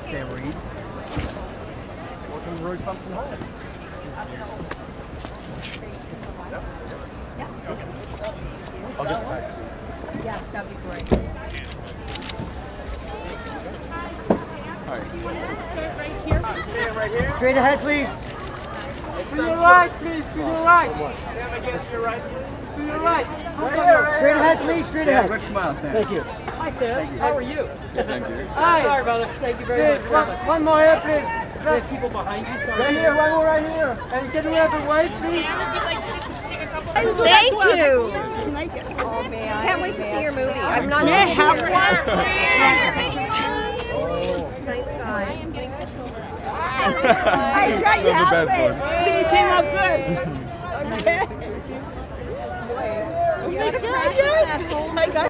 Sam Reid. Welcome to Roy Thompson Hall. Yeah. I'll get the back seat. Yes, that'd be great. All right. Right here. Straight ahead, please. To your right, please. To your right. Sam, against your right. To your right. Straight ahead, please. Straight ahead. Quick smile, Sam. Thank you. Hi, Sam. How are you? Thank you. Hi. Sorry, brother. Thank you very much. One more here, please. There's people behind you. Sorry. Right here. One more right here. And can we have a wave, please? Thank you. Oh, man. Can't wait to see your movie. I'm not seeing it here. Nice guy. I am getting such over. That's the best one. See, you came out good. Okay. You got a practice at home.